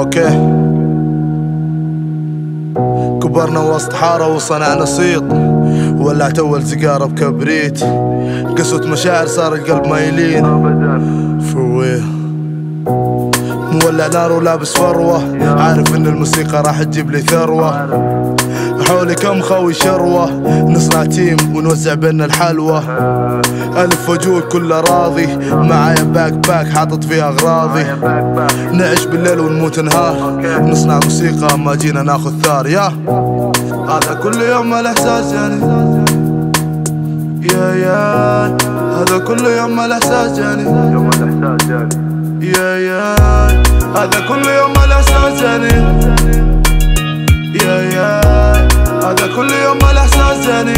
اوكي. كبرنا وسط حارة وصنعنا صيط، ولعت اول سيجارة بكبريت، قسوة مشاعر صار القلب ما يلين فويه. مولع نار ولابس فروة، عارف ان الموسيقى راح تجيب لي ثروة. حولي كم خوي شروة، نصنع تيم ونوزع بيننا الحلوة. ألف وجود كله راضي، معايا باك حاطط فيها أغراضي. نعيش بالليل ونموت نهار، نصنع موسيقى ما جينا ناخذ ثار. يا هذا كل يوم الإحساس يعني، يا هذا كل يوم الإحساس يعني، يا هذا كل يوم الإحساس يعني، يا هذا كل يوم الإحساس يعني،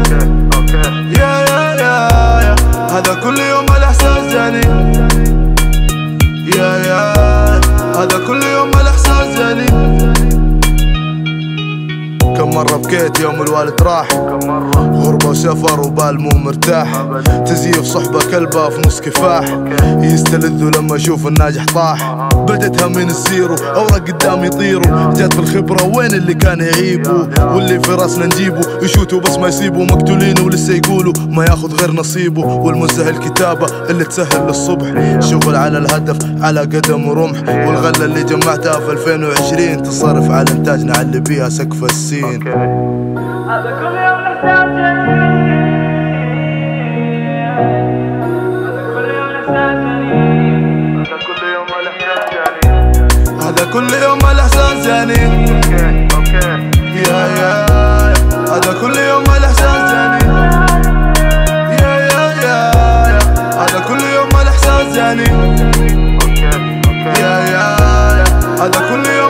يا هذا كل يوم الإحساس يعني، يا هذا كل يوم الإحساس يعني. كم مرة بكيت يوم الوالد راح، غربة وسفر وبال مو مرتاح. تزييف صحبة كلبة في نص كفاح، يستلذوا لما يشوف الناجح طاح. بدتها من الزيرو، اوراق قدام يطيروا، جات بالخبرة وين اللي كان يعيبوا. واللي في راسنا نجيبه، يشوتوا بس ما يسيبوا، مقتولين ولسه يقولوا ما ياخذ غير نصيبه. والمزه الكتابة اللي تسهل للصبح، شغل على الهدف على قدم ورمح. والغلة اللي جمعتها في 2020 تصرف على انتاج نعلي بيها سقف السين. هذا كل يوم الإحساس جميل، هذا كل يوم الإحساس جميل، هذا كل يوم الإحساس جميل، هذا كل يوم الإحساس جاني. يا هذا كل يوم الإحساس جاني، يا هذا كل يوم الإحساس جاني، يا هذا كل يوم